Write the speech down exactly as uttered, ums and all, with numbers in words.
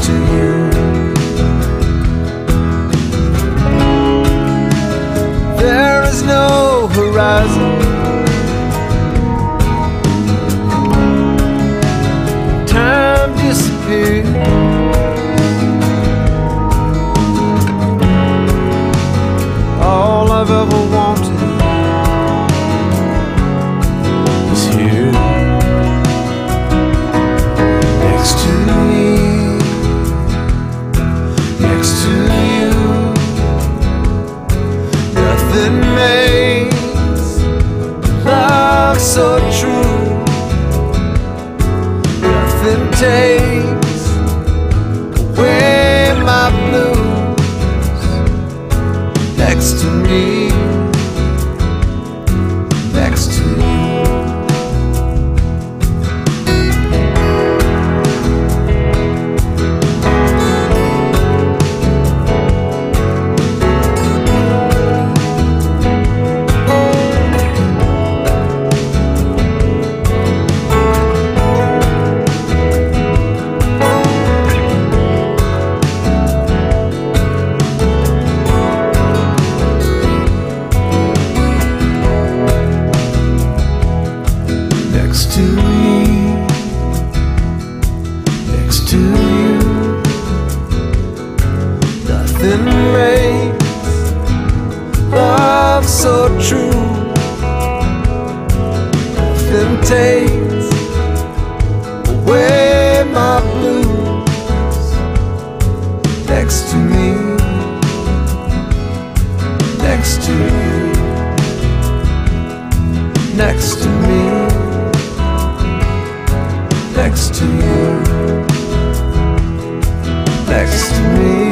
to you. There is no horizon, time disappears. All I've ever wanted is here next to me, next to you. Nothing makes love so true. Nothing takes away my blues. Next to me, next to you. Next to me, next to you. Nothing makes love so true. Nothing takes away my blues. Next to me, next to you. Next to me, next to you, next to me.